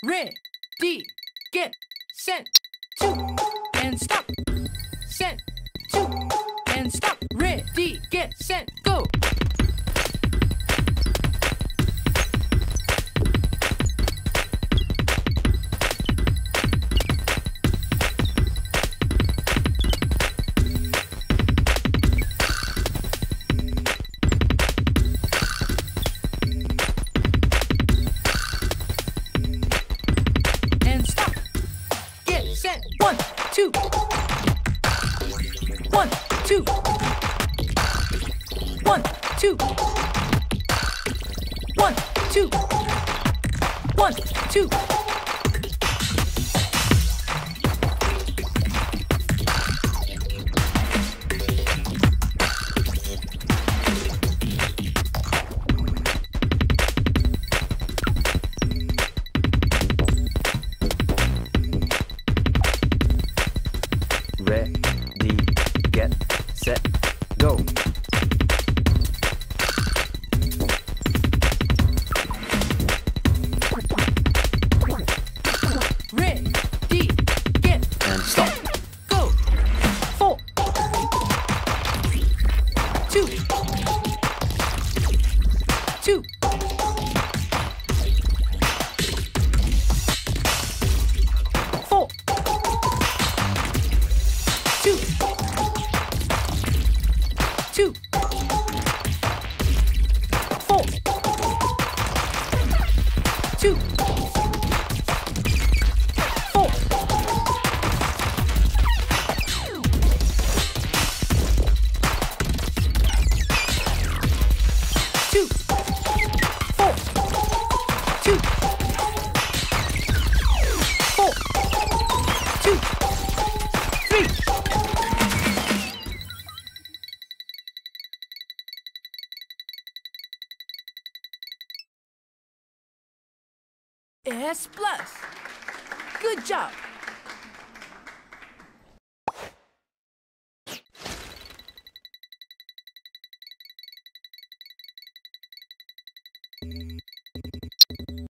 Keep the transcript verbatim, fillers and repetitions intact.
Ready, get, set, two, and stop. Set, two, and stop. Ready, get, set, go. Set, one, two, one, two, one, two, one, two, one, two. Ready, get, set, go. Ready, get, And stop. go. Four, two, two, four, two, two, four, two, four, two, four, two, four, two, three. S plus. Good job.